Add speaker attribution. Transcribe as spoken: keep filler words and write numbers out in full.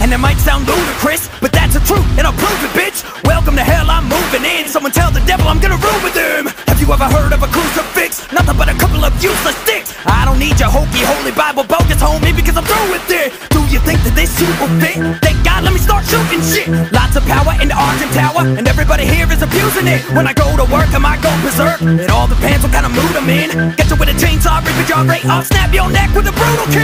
Speaker 1: And it might sound ludicrous, but that's the truth, and I'll prove it, bitch. Welcome to hell, I'm moving in. Someone tell the devil I'm gonna rule with him. Have you ever heard of a crucifix? Nothing but a couple of useless sticks. I don't need your hokey holy Bible bogus, homie, because I'm through with it. Do you think that this suit will fit? Thank God, let me start shooting shit. Lots of power in the Argent Tower, and everybody here is abusing it. When I go to work, I might go berserk. It all depends what kind of mood I'm in. Get you with a chainsaw, rip your jaw right off, snap your neck with a brutal kick.